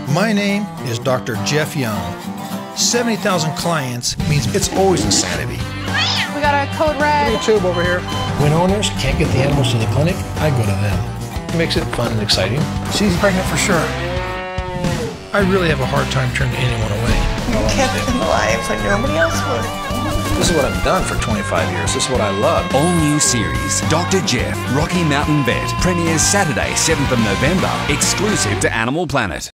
My name is Dr. Jeff Young. 70,000 clients means it's always insanity. We got our code red. Give me a tube over here. When owners can't get the animals to the clinic, I go to them. It makes it fun and exciting. She's pregnant for sure. I really have a hard time turning anyone away. You kept them alive when nobody else would. This is what I've done for 25 years. This is what I love. All new series, Dr. Jeff, Rocky Mountain Vet, premieres Saturday, 7th of November, exclusive to Animal Planet.